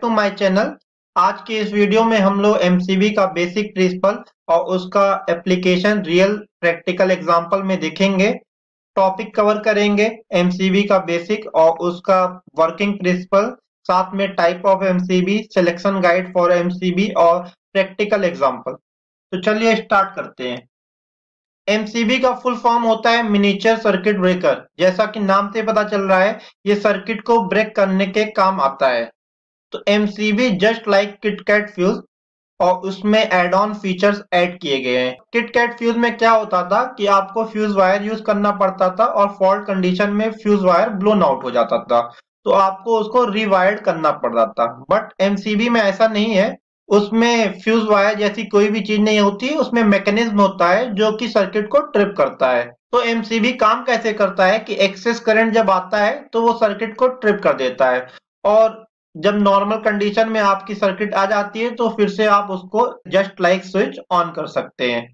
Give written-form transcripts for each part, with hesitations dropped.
To my channel. आज के इस वीडियो में हम लोग एमसीबी का बेसिक प्रिंसिपल और उसका एप्लीकेशन रियल प्रैक्टिकल एग्जांपल में देखेंगे। टॉपिक कवर करेंगे एमसीबी का बेसिक और उसका वर्किंग प्रिंसिपल, साथ में type of MCB, selection guide for MCB और प्रैक्टिकल एग्जांपल। तो चलिए स्टार्ट करते हैं। एमसीबी का फुल फॉर्म होता है मिनिएचर सर्किट ब्रेकर। जैसा कि नाम से पता चल रहा है, ये सर्किट को ब्रेक करने के काम आता है। तो MCB just like kitkat fuse, और उसमें एड ऑन फीचर्स ऐड किए गए हैं। किटकैट फ्यूज में क्या होता था कि आपको फ्यूज वायर यूज करना पड़ता था और फॉल्ट कंडीशन में फ्यूज वायर ब्लोन आउट हो जाता था, तो आपको उसको रिवायर्ड करना पड़ता था। बट एमसीबी में ऐसा नहीं है। उसमें फ्यूज वायर जैसी कोई भी चीज नहीं होती, उसमें मैकेनिज्म होता है जो कि सर्किट को ट्रिप करता है। तो एमसीबी काम कैसे करता है कि एक्सेस करंट जब आता है तो वो सर्किट को ट्रिप कर देता है, और जब नॉर्मल कंडीशन में आपकी सर्किट आ जाती है तो फिर से आप उसको जस्ट लाइक स्विच ऑन कर सकते हैं।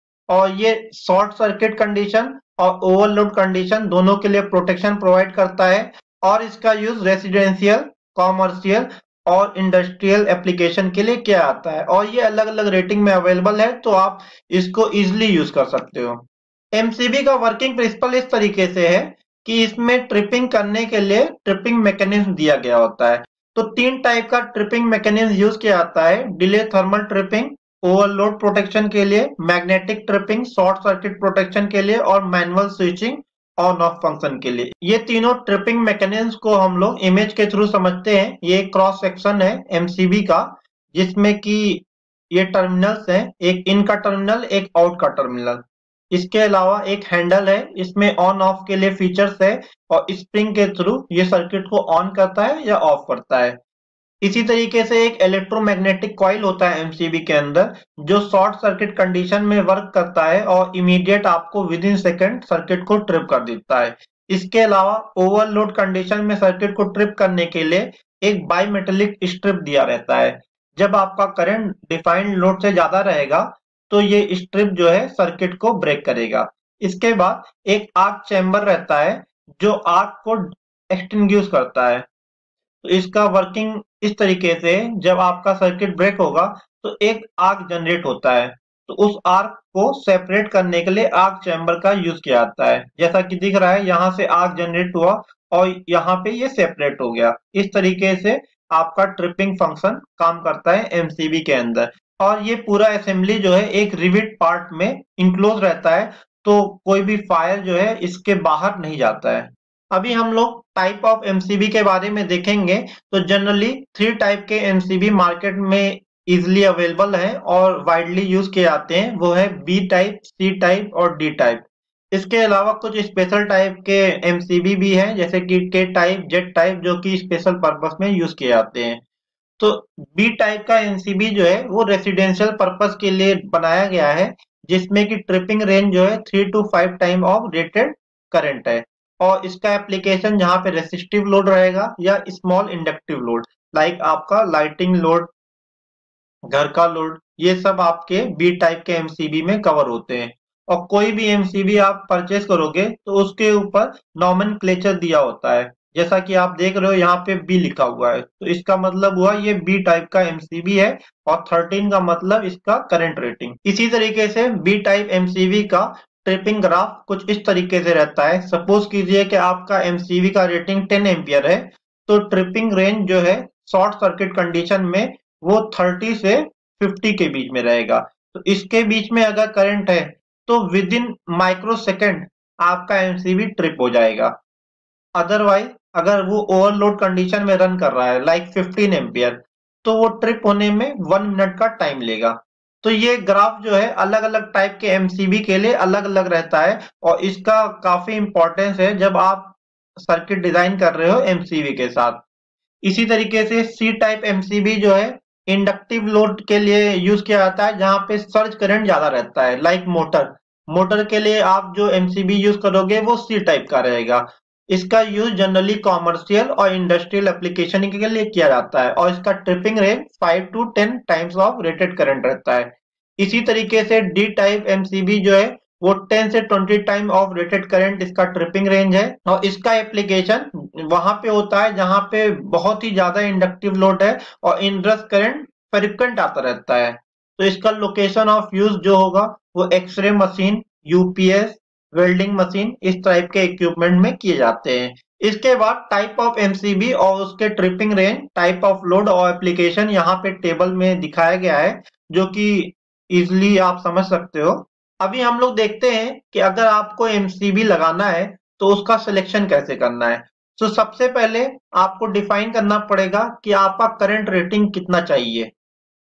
और ये शॉर्ट सर्किट कंडीशन और ओवरलोड कंडीशन दोनों के लिए प्रोटेक्शन प्रोवाइड करता है, और इसका यूज रेसिडेंशियल, कॉमर्शियल और इंडस्ट्रियल एप्लीकेशन के लिए किया जाता है, और ये अलग अलग रेटिंग में अवेलेबल है, तो आप इसको इजिली यूज कर सकते हो। एमसीबी का वर्किंग प्रिंसिपल इस तरीके से है कि इसमें ट्रिपिंग करने के लिए ट्रिपिंग मैकेनिज्म दिया गया होता है। तो तीन टाइप का ट्रिपिंग मैकेनिज्म यूज किया जाता है: delay thermal tripping overload protection के लिए, magnetic tripping short circuit protection के लिए, और manual switching on off function के लिए। ये तीनों ट्रिपिंग मैकेनिज्म को हम लोग इमेज के थ्रू समझते हैं। ये क्रॉस सेक्शन है एमसीबी का, जिसमें कि ये टर्मिनल्स हैं, एक इन का टर्मिनल, एक आउट का टर्मिनल। इसके अलावा एक हैंडल है, इसमें ऑन ऑफ के लिए फीचर्स है, और स्प्रिंग के थ्रू ये सर्किट को ऑन करता है या ऑफ करता है। इसी तरीके से एक इलेक्ट्रोमैग्नेटिक कॉइल होता है एमसीबी के अंदर, जो शॉर्ट सर्किट कंडीशन में वर्क करता है और इमीडिएट आपको विद इन सेकेंड सर्किट को ट्रिप कर देता है। इसके अलावा ओवरलोड कंडीशन में सर्किट को ट्रिप करने के लिए एक बाईमेटेलिक स्ट्रिप दिया रहता है। जब आपका करंट डिफाइंड लोड से ज्यादा रहेगा तो ये स्ट्रिप जो है सर्किट को ब्रेक करेगा। इसके बाद एक आर्क चैम्बर रहता है जो आर्क को एक्सटिंग्विश करता है। तो इसका वर्किंग इस तरीके से, जब आपका सर्किट ब्रेक होगा तो एक आर्क जनरेट होता है, तो उस आर्क को सेपरेट करने के लिए आर्क चैम्बर का यूज किया जाता है। जैसा कि दिख रहा है, यहाँ से आर्क जनरेट हुआ और यहाँ पे ये सेपरेट हो गया। इस तरीके से आपका ट्रिपिंग फंक्शन काम करता है एमसीबी के अंदर। और ये पूरा असेंबली जो है एक रिविट पार्ट में इंक्लोज रहता है, तो कोई भी फायर जो है इसके बाहर नहीं जाता है। अभी हम लोग टाइप ऑफ एमसीबी के बारे में देखेंगे। तो जनरली थ्री टाइप के एमसीबी मार्केट में इजिली अवेलेबल है और वाइडली यूज किए जाते हैं। वो है बी टाइप, सी टाइप और डी टाइप। इसके अलावा कुछ स्पेशल टाइप के एमसीबी भी हैं, जैसे कि के टाइप, जेड टाइप, जो कि स्पेशल पर्पस में यूज किए जाते हैं। तो बी टाइप का एमसीबी जो है वो रेसिडेंशियल पर्पस के लिए बनाया गया है, जिसमें कि ट्रिपिंग रेंज जो है 3 to 5 time of rated current है। और इसका एप्लीकेशन जहाँ पे रेसिस्टिव लोड रहेगा या स्मॉल इंडक्टिव लोड, लाइक आपका लाइटिंग लोड, घर का लोड, ये सब आपके बी टाइप के एमसीबी में कवर होते हैं। और कोई भी एमसीबी आप परचेस करोगे तो उसके ऊपर नॉमेनक्लेचर दिया होता है। जैसा कि आप देख रहे हो यहाँ पे बी लिखा हुआ है, तो इसका मतलब हुआ ये बी टाइप का एमसीबी है, और 13 का मतलब इसका करंट रेटिंग। इसी तरीके से बी टाइप एमसीबी का ट्रिपिंग ग्राफ कुछ इस तरीके से रहता है। सपोज कीजिए कि आपका एमसीबी का रेटिंग 10 एम्पियर है, तो ट्रिपिंग रेंज जो है शॉर्ट सर्किट कंडीशन में वो 30 से 50 के बीच में रहेगा। तो इसके बीच में अगर करंट है तो विद इन माइक्रो सेकेंड आपका एमसीबी ट्रिप हो जाएगा। अदरवाइज अगर वो ओवरलोड कंडीशन में रन कर रहा है, लाइक 15 एम्पियर, तो वो ट्रिप होने में 1 मिनट का टाइम लेगा। तो ये ग्राफ जो है अलग अलग टाइप के एमसीबी के लिए अलग अलग रहता है, और इसका काफी इंपॉर्टेंस है जब आप सर्किट डिजाइन कर रहे हो एमसीबी के साथ। इसी तरीके से सी टाइप एमसीबी जो है इंडक्टिव लोड के लिए यूज किया जाता है, जहां पे सर्ज करंट ज्यादा रहता है, लाइक मोटर। मोटर के लिए आप जो एमसीबी यूज करोगे वो सी टाइप का रहेगा। इसका यूज जनरली कॉमर्शियल और इंडस्ट्रियल एप्लीकेशन के लिए किया जाता है, और इसका tripping range 5 to 10 times of rated current रहता है। इसी तरीके से डी टाइप एमसीबी जो है वो 10 से 20 टाइम ऑफ रेटेड करंट इसका ट्रिपिंग रेंज है। और इसका एप्लीकेशन वहां पे होता है जहां पे बहुत ही ज्यादा इंडक्टिव लोड है और इंड्रस करंट फ्रिक्वेंट आता रहता है। तो इसका लोकेशन ऑफ यूज जो होगा वो X ray machine, UPS, welding machine, इस टाइप के इक्विपमेंट में किए जाते हैं। इसके बाद टाइप ऑफ एमसीबी और उसके tripping range, type of load और एप्लीकेशन यहाँ पे टेबल में दिखाया गया है, जो कि इजिली आप समझ सकते हो। अभी हम लोग देखते हैं कि अगर आपको एमसीबी लगाना है तो उसका सिलेक्शन कैसे करना है। तो सबसे पहले आपको डिफाइन करना पड़ेगा कि आपका करंट रेटिंग कितना चाहिए,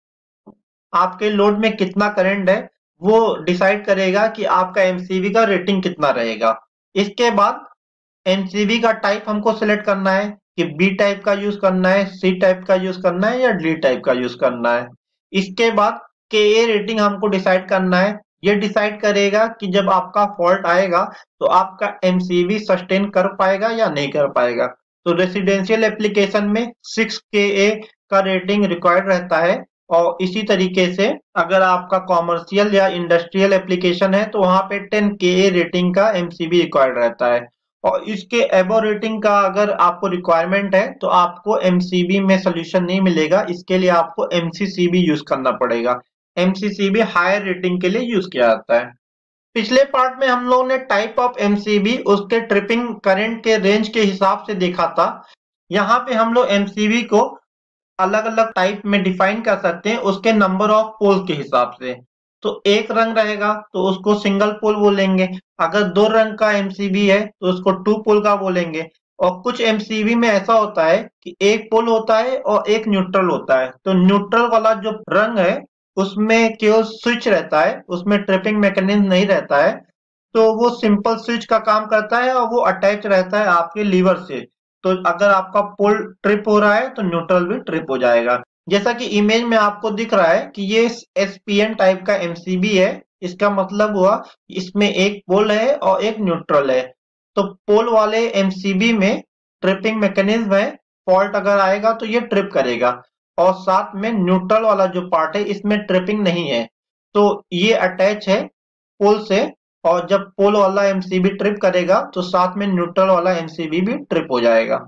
आपके लोड में कितना करंट है, वो डिसाइड करेगा कि आपका एमसीबी का रेटिंग कितना रहेगा। इसके बाद एमसीबी का टाइप हमको सिलेक्ट करना है कि बी टाइप का यूज करना है, सी टाइप का यूज करना है या डी टाइप का यूज करना है। इसके बाद के ए रेटिंग हमको डिसाइड करना है। ये डिसाइड करेगा कि जब आपका फॉल्ट आएगा तो आपका एमसीबी सस्टेन कर पाएगा या नहीं कर पाएगा। तो रेसिडेंशियल एप्लीकेशन में 6 के ए का रेटिंग रिक्वायर्ड रहता है, और इसी तरीके से अगर आपका कॉमर्शियल या इंडस्ट्रियल एप्लीकेशन है तो वहां पे 10 के ए रेटिंग का एमसीबी रिक्वायर्ड रहता है। और इसके एबो रेटिंग का अगर आपको रिक्वायरमेंट है तो आपको एमसीबी में सोल्यूशन नहीं मिलेगा, इसके लिए आपको एमसीसीबी यूज करना पड़ेगा। एमसीसीबी हायर रेटिंग के लिए यूज किया जाता है। पिछले पार्ट में हम लोगों ने टाइप ऑफ एमसीबी उसके ट्रिपिंग करंट के रेंज के हिसाब से देखा था। यहाँ पे हम लोग एमसीबी को अलग अलग टाइप में डिफाइन कर सकते हैं उसके नंबर ऑफ पोल के हिसाब से। तो एक रंग रहेगा तो उसको सिंगल पोल बोलेंगे, अगर दो रंग का एमसीबी है तो उसको टू पोल का बोलेंगे। और कुछ एमसीबी में ऐसा होता है कि एक पोल होता है और एक न्यूट्रल होता है, तो न्यूट्रल वाला जो रंग है उसमें केवल स्विच रहता है, उसमें ट्रिपिंग मैकेनिज्म नहीं रहता है। तो वो सिंपल स्विच का काम करता है और वो अटैच रहता है आपके लीवर से। तो अगर आपका पोल ट्रिप हो रहा है तो न्यूट्रल भी ट्रिप हो जाएगा। जैसा कि इमेज में आपको दिख रहा है कि ये एसपीएन टाइप का एमसीबी है। इसका मतलब हुआ इसमें एक पोल है और एक न्यूट्रल है। तो पोल वाले एमसीबी में ट्रिपिंग मैकेनिज्म है, फॉल्ट अगर आएगा तो ये ट्रिप करेगा। और साथ में न्यूट्रल वाला जो पार्ट है इसमें ट्रिपिंग नहीं है, तो ये अटैच है पोल से। और जब पोल वाला एमसीबी ट्रिप करेगा तो साथ में न्यूट्रल वाला एमसीबी भी ट्रिप हो जाएगा।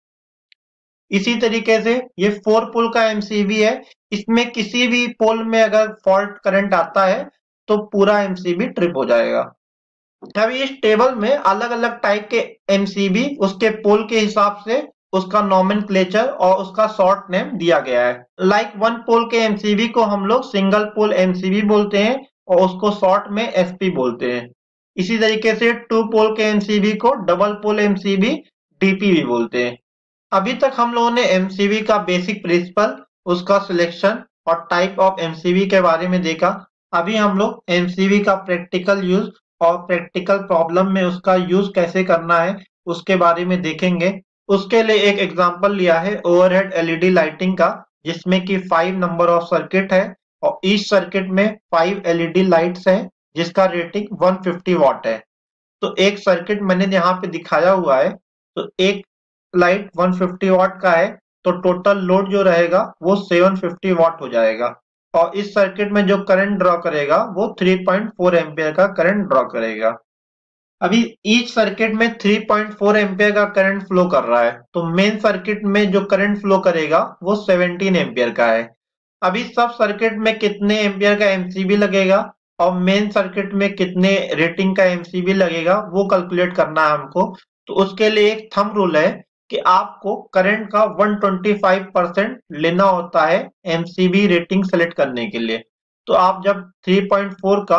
इसी तरीके से ये 4 पोल का एमसीबी है, इसमें किसी भी पोल में अगर फॉल्ट करंट आता है तो पूरा एमसीबी ट्रिप हो जाएगा। अभी इस टेबल में अलग अलग टाइप के एमसीबी उसके पोल के हिसाब से उसका नॉमेनक्लेचर और उसका शॉर्ट नेम दिया गया है। लाइक वन पोल के एमसीबी को हम लोग सिंगल पोल एमसीबी बोलते हैं और उसको शॉर्ट में एसपी बोलते हैं। इसी तरीके से टू पोल के एमसीबी को डबल पोल एमसीबी डीपीबी बोलते हैं। अभी तक हम लोगों ने एमसीबी का बेसिक प्रिंसिपल, उसका सिलेक्शन और टाइप ऑफ एमसीबी के बारे में देखा। अभी हम लोग एमसीबी का प्रैक्टिकल यूज और प्रैक्टिकल प्रॉब्लम में उसका यूज कैसे करना है उसके बारे में देखेंगे। उसके लिए एक एग्जांपल लिया है ओवरहेड एलईडी लाइटिंग का, जिसमें कि 5 नंबर ऑफ सर्किट है और ईच सर्किट में 5 एलईडी लाइट्स हैं जिसका रेटिंग 150 वॉट है। तो एक सर्किट मैंने यहाँ पे दिखाया हुआ है, तो एक लाइट 150 वॉट का है तो टोटल लोड जो रहेगा वो 750 वॉट हो जाएगा। और इस सर्किट में जो करंट ड्रॉ करेगा वो 3.4 एम्पियर का करंट ड्रॉ करेगा। अभी ईच सर्किट में 3.4 एम्पियर का करंट फ्लो कर रहा है, तो मेन सर्किट में जो करंट फ्लो करेगा वो 17 एम्पियर का है। अभी सब सर्किट में कितने एम्पियर का एमसीबी लगेगा और मेन सर्किट में कितने रेटिंग का एमसीबी लगेगा वो कैलकुलेट करना है हमको। तो उसके लिए एक थंब रूल है कि आपको करंट का 125% लेना होता है एमसीबी रेटिंग सेलेक्ट करने के लिए। तो आप जब 3.4 का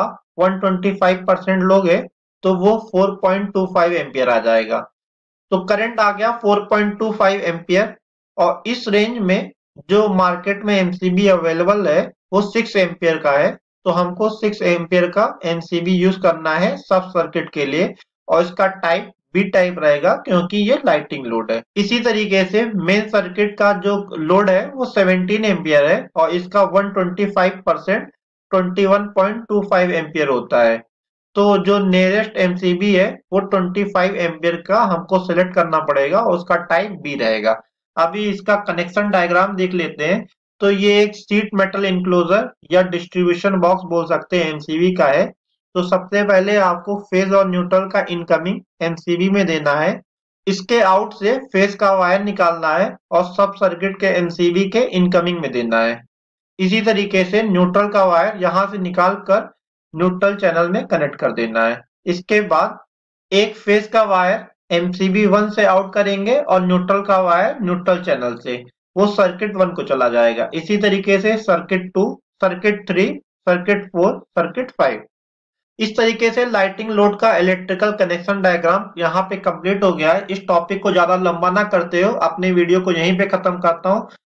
125% लोगे तो वो 4.25 एम्पियर आ जाएगा। तो करंट आ गया 4.25 एम्पियर। और इस रेंज में जो मार्केट में एमसीबी अवेलेबल है वो 6 एम्पियर का है, तो हमको 6 एम्पियर का एमसीबी यूज करना है सब सर्किट के लिए। और इसका टाइप बी टाइप रहेगा क्योंकि ये लाइटिंग लोड है। इसी तरीके से मेन सर्किट का जो लोड है वो 17 एम्पियर है और इसका 125% 21.25 एम्पियर होता है। तो जो नियरेस्ट एमसीबी है वो 25 एम्पियर का हमको सेलेक्ट करना पड़ेगा और उसका टाइप बी रहेगा। अभी इसका कनेक्शन डायग्राम देख लेते हैं। तो ये एक सीट मेटल इंक्लोजर या डिस्ट्रीब्यूशन बॉक्स बोल सकते हैं एमसीबी का है। तो सबसे पहले आपको फेज और न्यूट्रल का इनकमिंग एमसीबी में देना है। इसके आउट से फेज का वायर निकालना है और सब सर्किट के एमसीबी के इनकमिंग में देना है। इसी तरीके से न्यूट्रल का वायर यहां से निकाल कर न्यूट्रल चैनल में कनेक्ट कर देना है। इसके बाद एक फेज का वायर एमसीबी 1 से आउट करेंगे और न्यूट्रल का वायर न्यूट्रल चैनल से वो सर्किट 1 को चला जाएगा। इसी तरीके से सर्किट 2, सर्किट 3, सर्किट 4, सर्किट 5। इस तरीके से लाइटिंग लोड का इलेक्ट्रिकल कनेक्शन डायग्राम यहाँ पे कंप्लीट हो गया है। इस टॉपिक को ज्यादा लंबा ना करते हो, अपने वीडियो को यहीं पे खत्म करता हूँ।